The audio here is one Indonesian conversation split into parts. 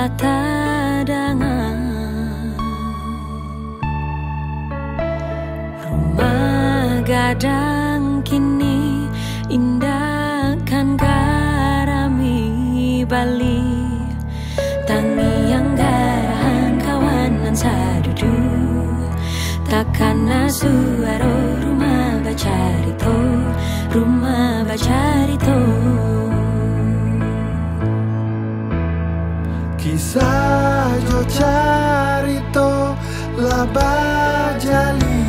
patadangan, rumah gadang kini indah kan garami Bali. Tangi yang garahan kawanan sadudu, takkan suara rumah bacarito, rumah bacarito. Kisah jo carito laba jali,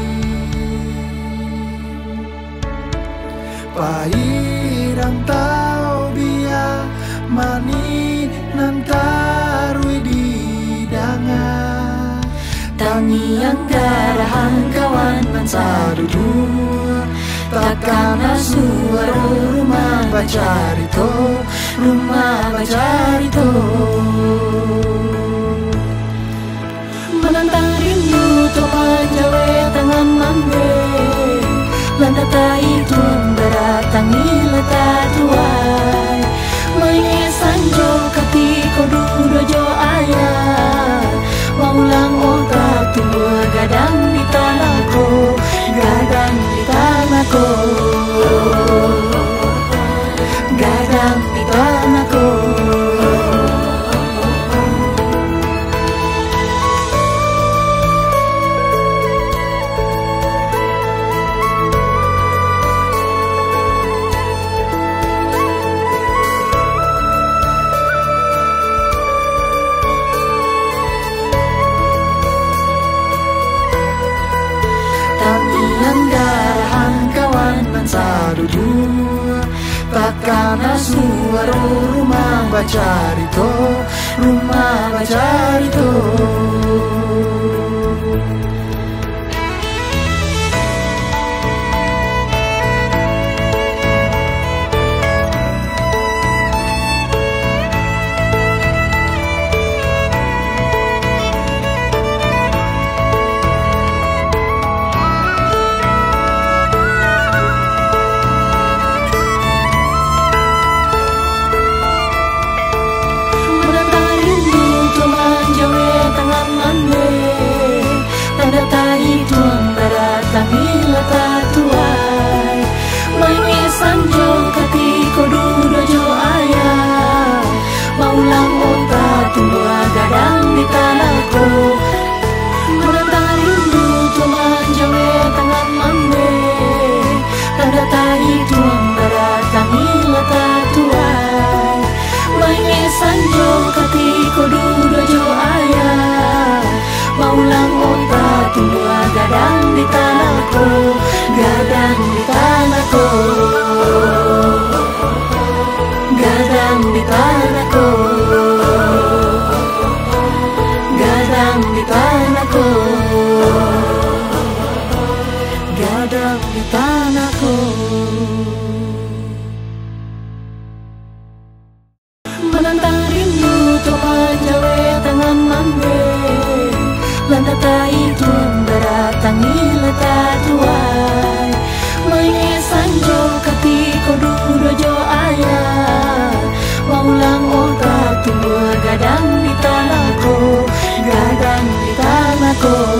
pairang tau bia mani nantarui di danga. Tangi yang garahan kawan mansadudu, takkan suara rumah bacarito, rumah bacarito. Menantang rindu to manjawe tangan mande, landa tai tuang beratangi leta tuai. Maine sanjo kati kodudo jo ayah, maulang otak tua gadang di tanahku, gadang di tanahku, gadang di tanahku. Sadudu takkan suara rumah bacarito, rumah bacarito. Gadang di tanahku, gadang di tanahku, gadang di tanahku, gadang di tanahku, gadang di tanahku. Menantang rindu to manjawe tangan mande, landa tai tuang beratangi leta tuai. Maine sanjo kati kodudo jo ayah, maulang otak tua gadang di tanahku, gadang di tanahku.